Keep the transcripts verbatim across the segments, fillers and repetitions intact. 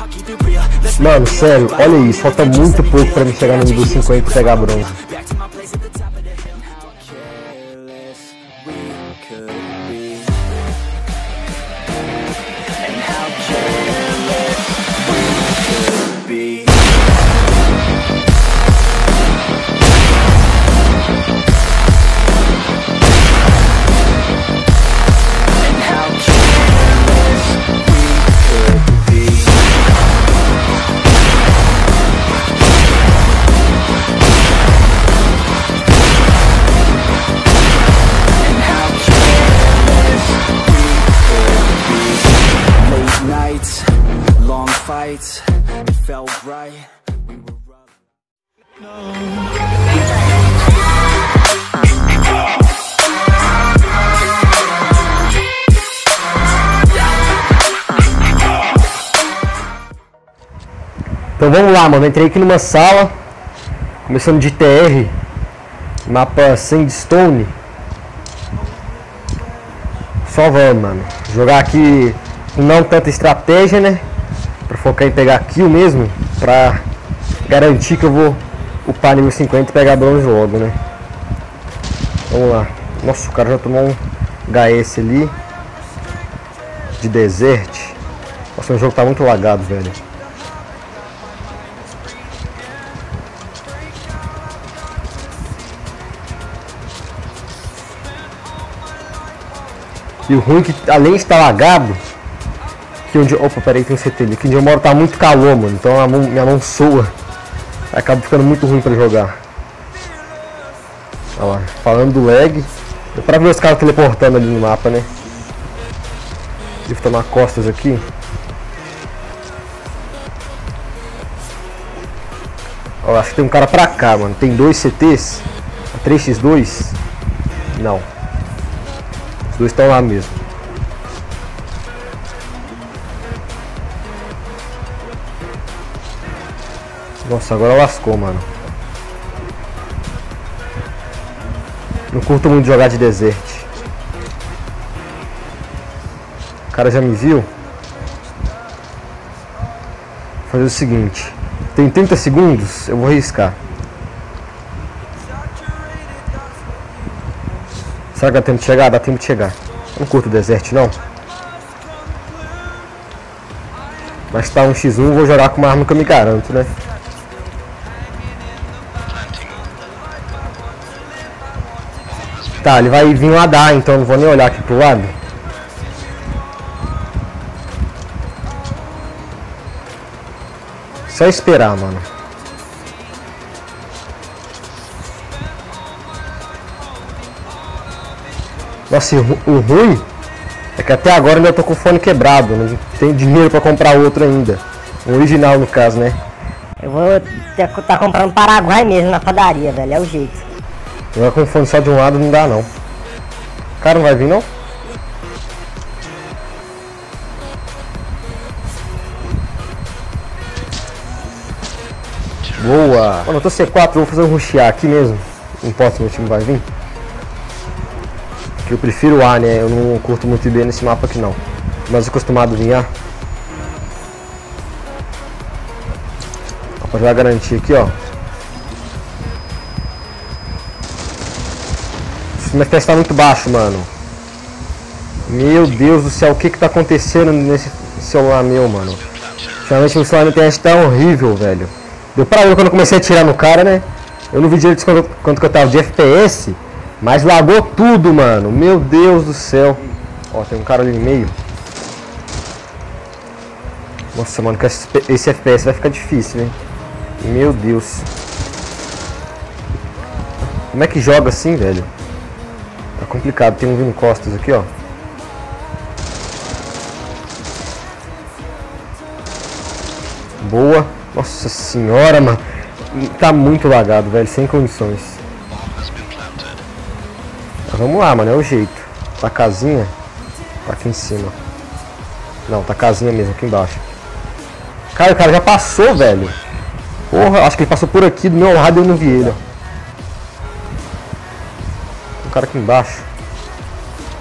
Mano, sério, olha isso, falta muito pouco pra me chegar no nível cinquenta e pegar bronze. It felt right. We were no. Então vamos lá, mano. Entrei aqui numa sala, começando de T R, mapa Sandstone. Só vamos, mano. Jogar aqui com não tanta estratégia, né? Pra focar em pegar kill mesmo, pra garantir que eu vou upar nível cinquenta e pegar bronze logo, né? Vamos lá. Nossa, o cara já tomou um H S ali de Desert. Nossa, o jogo tá muito lagado, velho. E o ruim é que, além de estar lagado, que onde... Opa, peraí, tem um C T ali. Aqui onde eu moro tá muito calor, mano. Então a mão, minha mão soa. Acaba ficando muito ruim pra jogar. Olha lá, falando do lag. Deu pra ver os caras teleportando ali no mapa, né? Devo tomar costas aqui. Ó, acho que tem um cara pra cá, mano. Tem dois C Ts. três por dois. Não. Os dois estão lá mesmo. Nossa, agora lascou, mano. Não curto muito jogar de Desert. O cara já me viu. Vou fazer o seguinte. Tem trinta segundos, eu vou arriscar. Será que dá tempo de chegar? Dá tempo de chegar. Eu não curto Desert, não. Mas tá um por um, vou jogar com uma arma que eu me garanto, né? Tá, ele vai vir lá dar, então não vou nem olhar aqui pro lado. Só esperar, mano. Nossa, o ruim é que até agora ainda tô com o fone quebrado. Não tenho dinheiro pra comprar outro ainda. O original, no caso, né? Eu vou ter que tá comprando Paraguai mesmo na padaria, velho. É o jeito. Jogar com o fone só de um lado não dá, não. O cara não vai vir, não? Boa! Mano, eu tô C quatro, vou fazer um rushear aqui mesmo. Não importa se meu time vai vir. Porque eu prefiro A, né? Eu não curto muito bem nesse mapa aqui, não. Mas acostumado a vir A. Pra já garantir aqui, ó. Meu F P S tá muito baixo, mano. Meu Deus do céu, o que que tá acontecendo nesse celular meu, mano? Ultimamente meu celular no T S tá horrível, velho. Deu pra ver quando eu comecei a atirar no cara, né? Eu não vi direito quanto, quanto que eu tava de F P S, mas lagou tudo, mano. Meu Deus do céu. Ó, tem um cara ali no meio. Nossa, mano, que esse F P S vai ficar difícil, hein? Meu Deus. Como é que joga assim, velho? Tá complicado, tem um vindo costas aqui, ó. Boa. Nossa senhora, mano. Tá muito lagado, velho, sem condições. Mas vamos lá, mano, é o jeito. Tá a casinha. Tá aqui em cima. Não, tá a casinha mesmo, aqui embaixo. Cara, o cara já passou, velho. Porra, acho que ele passou por aqui, do meu lado eu não vi ele, ó. O cara aqui embaixo.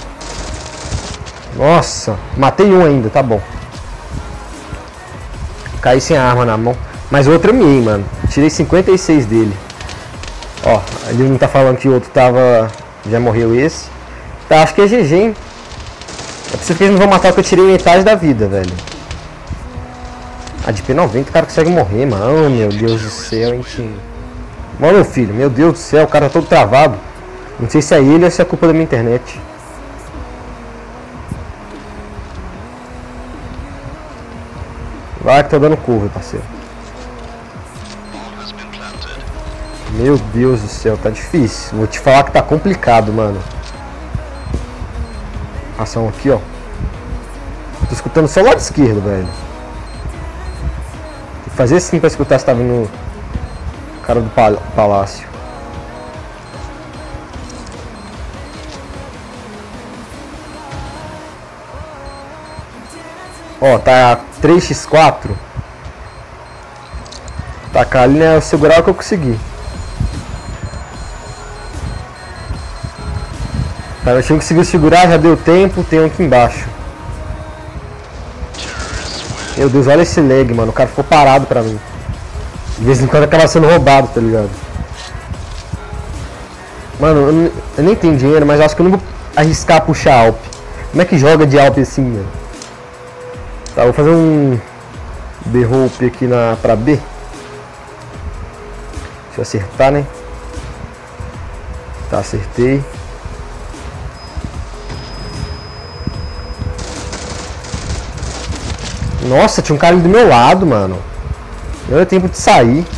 Nossa, matei um ainda, tá bom. Caí sem a arma na mão. Mas outra miei, mano. Tirei cinquenta e seis dele. Ó, ele não tá falando que o outro tava... Já morreu esse. Tá, acho que é G G, hein? É preciso que eles não vão matar, porque eu tirei metade da vida, velho. Ah, de P noventa o cara consegue morrer, mano. Oh, meu Deus do céu, hein, time. Mano, meu filho, meu Deus do céu, o cara tá todo travado. Não sei se é ele ou se é culpa da minha internet. Vai que tô dando curva, parceiro. Meu Deus do céu, tá difícil. Vou te falar que tá complicado, mano. Ação aqui, ó. Tô escutando só o lado esquerdo, velho. Tem que fazer assim pra escutar se tá vindo o cara do pal palácio. Ó, tá três por quatro. Tacar ali, né? Eu segurar o que eu consegui. Tá, eu tinha conseguido segurar, já deu tempo. Tem um aqui embaixo. Meu Deus, olha esse lag, mano. O cara ficou parado pra mim. De vez em quando acaba sendo roubado, tá ligado? Mano, eu, não, eu nem tenho dinheiro, mas acho que eu não vou arriscar puxar Alp. Como é que joga de Alp assim, mano? Tá, vou fazer um B-Hope aqui na, pra B. Deixa eu acertar, né? Tá, acertei. Nossa, tinha um cara ali do meu lado, mano. Não deu tempo de sair.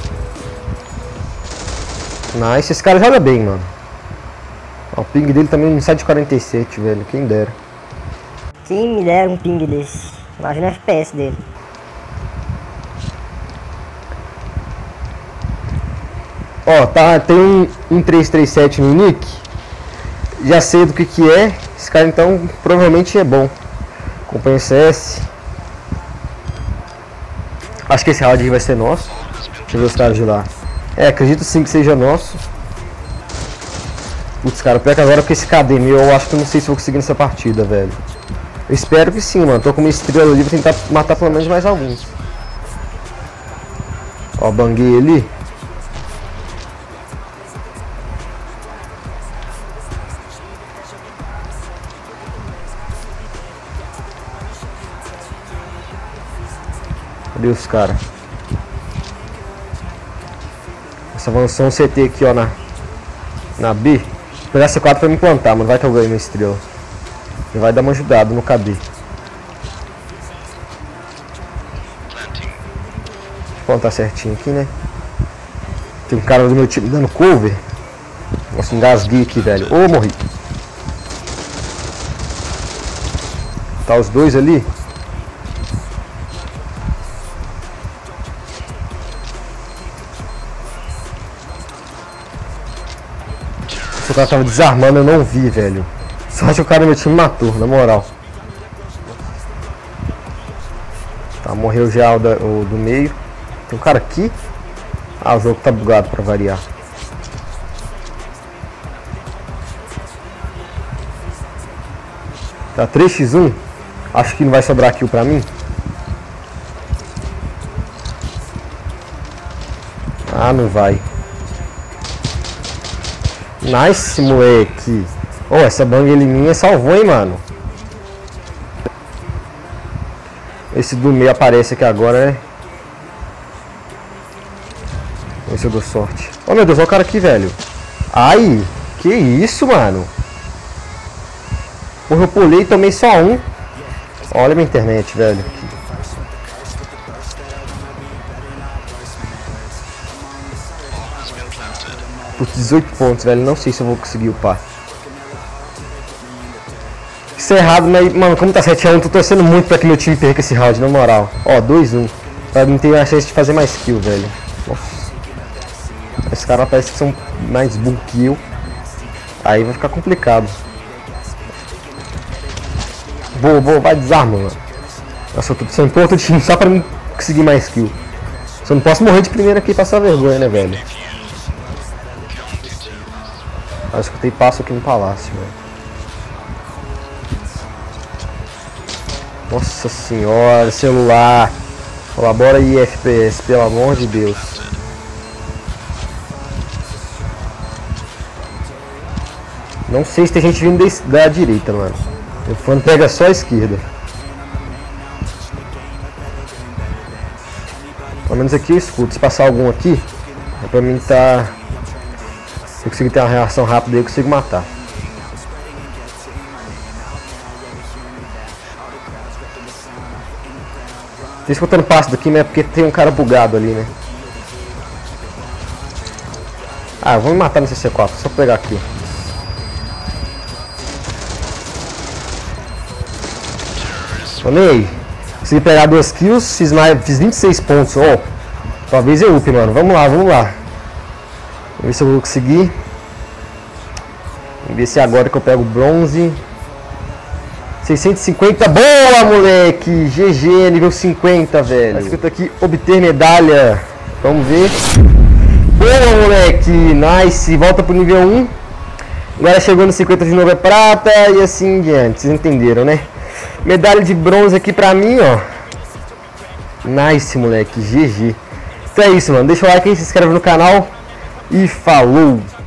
Nice, esse cara joga bem, mano. Ó, o ping dele também não sai de quarenta e sete, velho. Quem dera. Quem me dera um ping desse. Imagina o F P S dele. Ó, tá, tem um, um três três sete no nick. Já sei do que que é. Esse cara então provavelmente é bom. Acompanha C S. Acho que esse round aí vai ser nosso. Deixa eu ver os caras de lá. É, acredito sim que seja nosso. Putz, cara, pior que agora com esse K D meu, eu acho que eu não sei se vou conseguir nessa partida, velho. Eu espero que sim, mano. Tô com uma estrela ali, vou tentar matar pelo menos mais alguns. Ó, banguei ali. Cadê os caras? Essa avançou um C T aqui, ó, na, na B. Vou pegar C quatro pra me plantar, mano. Vai que eu ganho uma estrela. Já vai dar uma ajudada no K B. Deixa eu plantar certinho aqui, né? Tem um cara do meu time dando cover. Nossa, engasguei aqui, velho. Ô, oh, morri. Tá os dois ali. O cara tava desarmando, eu não vi, velho. Só acho que o cara do meu time matou, na moral. Tá, morreu já o, da, o do meio. Tem um cara aqui. Ah, o jogo tá bugado pra variar. Tá três por um. Acho que não vai sobrar kill pra mim. Ah, não vai. Nice, moleque. Oh, essa bang ele minha salvou, hein, mano. Esse do meio aparece aqui agora, né? Vamos ver se eu dou sorte. Oh, meu Deus, olha o cara aqui, velho. Ai, que isso, mano. Porra, eu pulei e tomei só um. Olha a minha internet, velho. Por dezoito pontos, velho. Não sei se eu vou conseguir upar. Isso é errado, mas, mano, como tá sete a um, tô torcendo muito pra que meu time perca esse round, na moral. Ó, dois a um. Pra não ter a chance de fazer mais kill, velho. Nossa. Esses caras parecem que são mais burros que eu. Aí vai ficar complicado. Boa, boa, vai, desarma, mano. Nossa, eu tô precisando de outro time só pra não conseguir mais kill. Só não posso morrer de primeira aqui e passar vergonha, né, velho? Eu escutei passo aqui no palácio, velho. Nossa senhora, celular. Colabora aí, F P S, pelo amor de Deus. Não sei se tem gente vindo da direita, mano. O fone pega só a esquerda. Pelo menos aqui eu escuto. Se passar algum aqui, é pra mim tá... Se eu conseguir ter uma reação rápida aí, eu consigo matar. Tô escutando passo daqui, mas é porque tem um cara bugado ali, né? Ah, vamos me matar nesse C quatro, só pegar aqui. Tô nem aí. Consegui pegar duas kills, fiz, mais, fiz vinte e seis pontos. Oh, talvez eu up, mano. Vamos lá, vamos lá. Vamos ver se eu vou conseguir. Vamos ver se agora que eu pego bronze. seiscentos e cinquenta, boa, moleque! G G, nível cinquenta, velho. Tá escrito aqui, obter medalha. Vamos ver. Boa, moleque! Nice! Volta pro nível um. Agora chegou no cinquenta de novo é prata e assim em diante. Vocês entenderam, né? Medalha de bronze aqui pra mim, ó. Nice, moleque. G G. Então é isso, mano. Deixa o like aí, se inscreve no canal. E falou!